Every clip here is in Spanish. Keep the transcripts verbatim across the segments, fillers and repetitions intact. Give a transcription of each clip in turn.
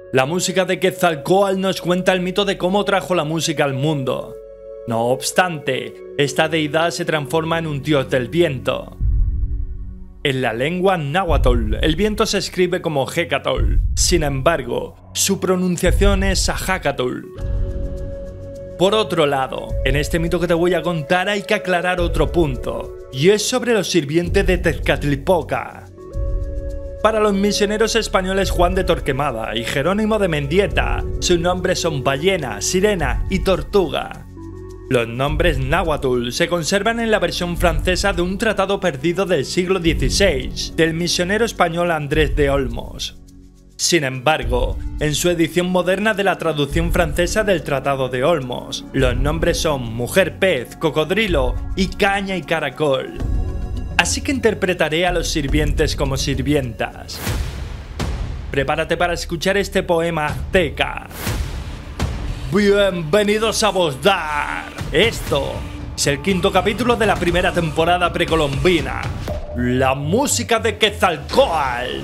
La música de Quetzalcóatl nos cuenta el mito de cómo trajo la música al mundo. No obstante, esta deidad se transforma en un dios del viento. En la lengua náhuatl, el viento se escribe como Hecatl. Sin embargo, su pronunciación es Ajacatl. Por otro lado, en este mito que te voy a contar hay que aclarar otro punto, y es sobre los sirvientes de Tezcatlipoca. Para los misioneros españoles Juan de Torquemada y Jerónimo de Mendieta, sus nombres son ballena, sirena y tortuga. Los nombres náhuatl se conservan en la versión francesa de un tratado perdido del siglo dieciséis del misionero español Andrés de Olmos. Sin embargo, en su edición moderna de la traducción francesa del Tratado de Olmos, los nombres son mujer pez, cocodrilo y caña y caracol. Así que interpretaré a los sirvientes como sirvientas. Prepárate para escuchar este poema azteca. Bienvenidos a Vozdar. Esto es el quinto capítulo de la primera temporada precolombina. La música de Quetzalcóatl.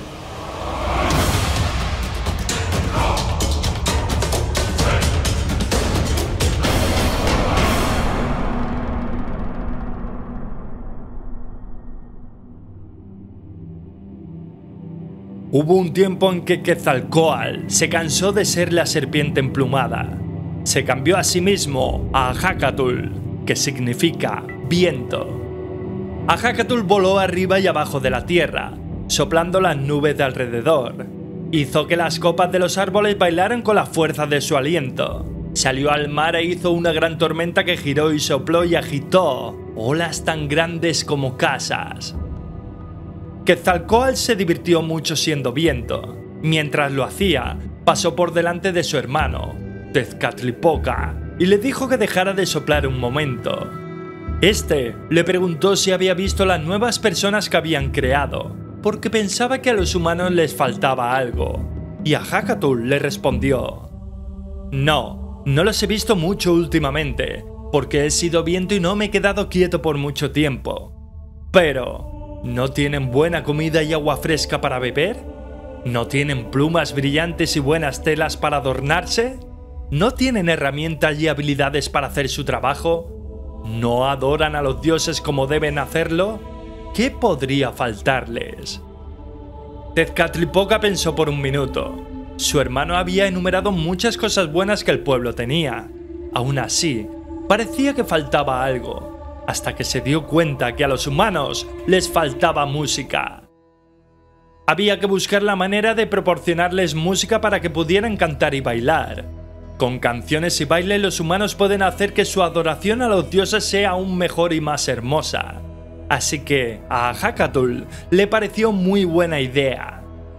Hubo un tiempo en que Quetzalcóatl se cansó de ser la serpiente emplumada. Se cambió a sí mismo a Ajacatl, que significa viento. Ajacatl voló arriba y abajo de la tierra, soplando las nubes de alrededor. Hizo que las copas de los árboles bailaran con la fuerza de su aliento. Salió al mar e hizo una gran tormenta que giró y sopló y agitó olas tan grandes como casas. Quetzalcóatl se divirtió mucho siendo viento. Mientras lo hacía, pasó por delante de su hermano, Tezcatlipoca, y le dijo que dejara de soplar un momento. Este le preguntó si había visto las nuevas personas que habían creado, porque pensaba que a los humanos les faltaba algo, y Ajacatl le respondió: No, no los he visto mucho últimamente, porque he sido viento y no me he quedado quieto por mucho tiempo. Pero ¿no tienen buena comida y agua fresca para beber? ¿No tienen plumas brillantes y buenas telas para adornarse? ¿No tienen herramientas y habilidades para hacer su trabajo? ¿No adoran a los dioses como deben hacerlo? ¿Qué podría faltarles? Tezcatlipoca pensó por un minuto. Su hermano había enumerado muchas cosas buenas que el pueblo tenía. Aún así, parecía que faltaba algo, hasta que se dio cuenta que a los humanos les faltaba música. Había que buscar la manera de proporcionarles música para que pudieran cantar y bailar. Con canciones y bailes los humanos pueden hacer que su adoración a los dioses sea aún mejor y más hermosa. Así que a Ajacatl le pareció muy buena idea.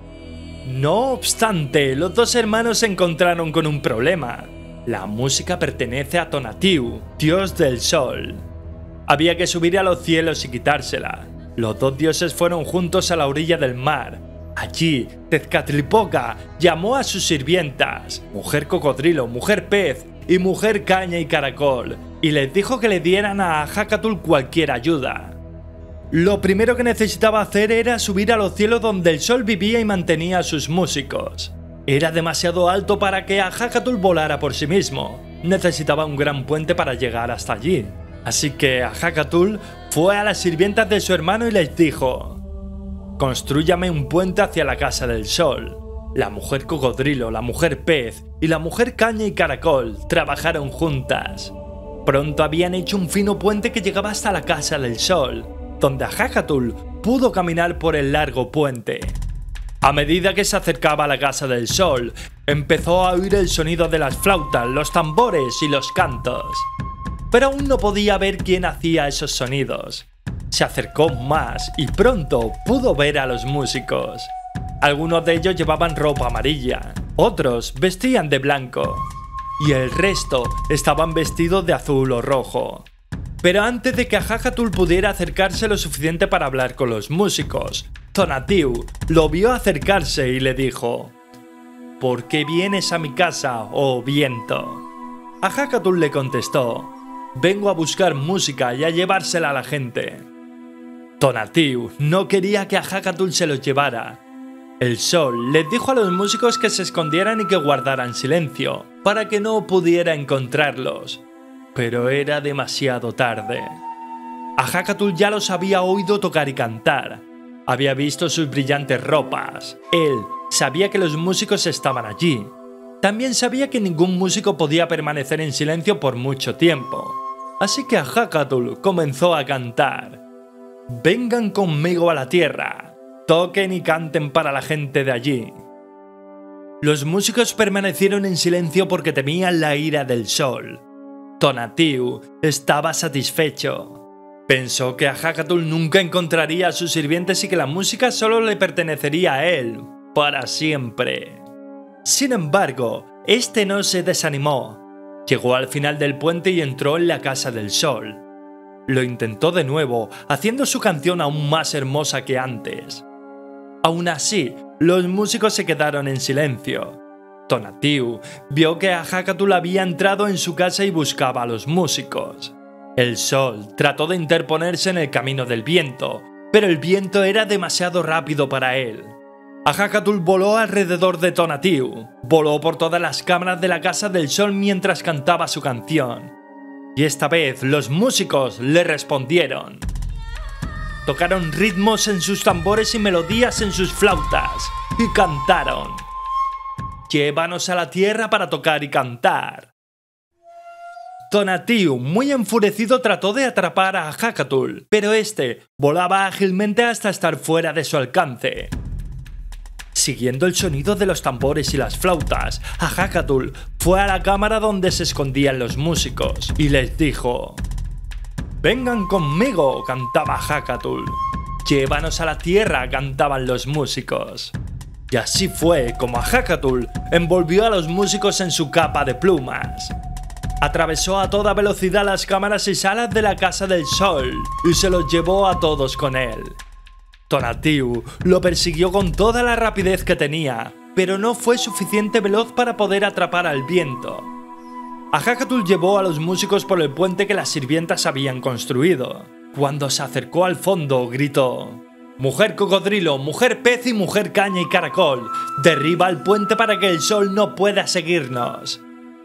No obstante, los dos hermanos se encontraron con un problema. La música pertenece a Tonatiuh, dios del sol. Había que subir a los cielos y quitársela. Los dos dioses fueron juntos a la orilla del mar. Allí, Tezcatlipoca llamó a sus sirvientas, mujer cocodrilo, mujer pez y mujer caña y caracol, y les dijo que le dieran a Ajacatl cualquier ayuda. Lo primero que necesitaba hacer era subir a los cielos donde el sol vivía y mantenía a sus músicos. Era demasiado alto para que Ajacatl volara por sí mismo. Necesitaba un gran puente para llegar hasta allí. Así que Ajacatl fue a las sirvientas de su hermano y les dijo: Constrúyame un puente hacia la casa del sol. La mujer cocodrilo, la mujer pez y la mujer caña y caracol trabajaron juntas. Pronto habían hecho un fino puente que llegaba hasta la casa del sol, donde Ajacatl pudo caminar por el largo puente. A medida que se acercaba a la casa del sol, empezó a oír el sonido de las flautas, los tambores y los cantos. Pero aún no podía ver quién hacía esos sonidos. Se acercó más y pronto pudo ver a los músicos. Algunos de ellos llevaban ropa amarilla, otros vestían de blanco, y el resto estaban vestidos de azul o rojo. Pero antes de que Ajacatl pudiera acercarse lo suficiente para hablar con los músicos, Tonatiuh lo vio acercarse y le dijo: ¿Por qué vienes a mi casa, oh viento? Ajacatl le contestó: Vengo a buscar música y a llevársela a la gente. Tonatiuh no quería que Ajacatl se los llevara. El sol les dijo a los músicos que se escondieran y que guardaran silencio, para que no pudiera encontrarlos. Pero era demasiado tarde. Ahakatul ya los había oído tocar y cantar. Había visto sus brillantes ropas. Él sabía que los músicos estaban allí. También sabía que ningún músico podía permanecer en silencio por mucho tiempo. Así que Ahakatul comenzó a cantar. Vengan conmigo a la tierra. Toquen y canten para la gente de allí. Los músicos permanecieron en silencio porque temían la ira del sol. Tonatiuh estaba satisfecho. Pensó que Ahakatul nunca encontraría a sus sirvientes y que la música solo le pertenecería a él, para siempre. Sin embargo, este no se desanimó. Llegó al final del puente y entró en la Casa del Sol. Lo intentó de nuevo, haciendo su canción aún más hermosa que antes. Aún así, los músicos se quedaron en silencio. Tonatiuh vio que Ahakatul había entrado en su casa y buscaba a los músicos. El sol trató de interponerse en el camino del viento, pero el viento era demasiado rápido para él. Ahakatul voló alrededor de Tonatiuh, voló por todas las cámaras de la Casa del Sol mientras cantaba su canción. Y esta vez los músicos le respondieron. Tocaron ritmos en sus tambores y melodías en sus flautas, y cantaron. Llévanos a la tierra para tocar y cantar. Tonatiuh, muy enfurecido, trató de atrapar a Ahakatul, pero este volaba ágilmente hasta estar fuera de su alcance. Siguiendo el sonido de los tambores y las flautas, Ahakatul fue a la cámara donde se escondían los músicos y les dijo: «Vengan conmigo», cantaba Ahakatul. «Llévanos a la tierra», cantaban los músicos. Y así fue como Ahakatul envolvió a los músicos en su capa de plumas. Atravesó a toda velocidad las cámaras y salas de la Casa del Sol y se los llevó a todos con él. Tonatiuh lo persiguió con toda la rapidez que tenía, pero no fue suficiente veloz para poder atrapar al viento. Ahakatul llevó a los músicos por el puente que las sirvientas habían construido. Cuando se acercó al fondo, gritó: «Mujer cocodrilo, mujer pez y mujer caña y caracol, derriba el puente para que el sol no pueda seguirnos».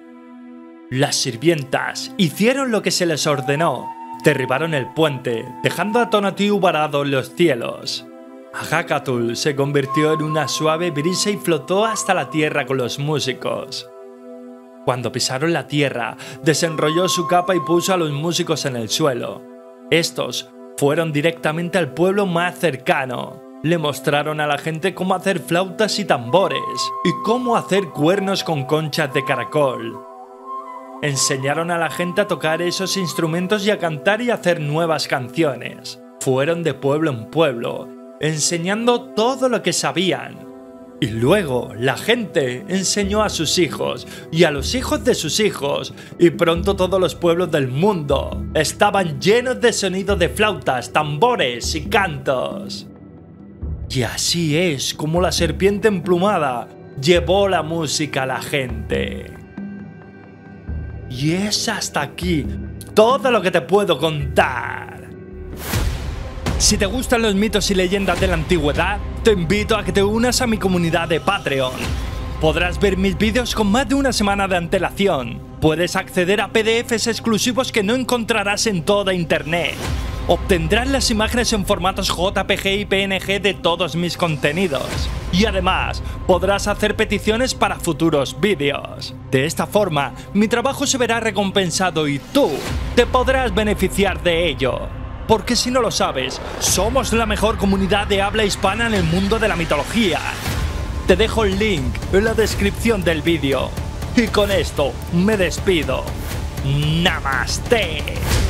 Las sirvientas hicieron lo que se les ordenó. Derribaron el puente, dejando a Tonatiuh varado en los cielos. Ahakatul se convirtió en una suave brisa y flotó hasta la tierra con los músicos. Cuando pisaron la tierra, desenrolló su capa y puso a los músicos en el suelo. Estos fueron directamente al pueblo más cercano. Le mostraron a la gente cómo hacer flautas y tambores, y cómo hacer cuernos con conchas de caracol. Enseñaron a la gente a tocar esos instrumentos y a cantar y a hacer nuevas canciones. Fueron de pueblo en pueblo, enseñando todo lo que sabían. Y luego la gente enseñó a sus hijos y a los hijos de sus hijos, y pronto todos los pueblos del mundo estaban llenos de sonido de flautas, tambores y cantos. Y así es como la serpiente emplumada llevó la música a la gente. Y es hasta aquí todo lo que te puedo contar. Si te gustan los mitos y leyendas de la antigüedad, te invito a que te unas a mi comunidad de Patreon. Podrás ver mis vídeos con más de una semana de antelación. Puedes acceder a P D Efes exclusivos que no encontrarás en toda internet. Obtendrás las imágenes en formatos J P G y P N G de todos mis contenidos. Y además, podrás hacer peticiones para futuros vídeos. De esta forma, mi trabajo se verá recompensado y tú te podrás beneficiar de ello. Porque si no lo sabes, somos la mejor comunidad de habla hispana en el mundo de la mitología. Te dejo el link en la descripción del vídeo. Y con esto me despido. Namaste.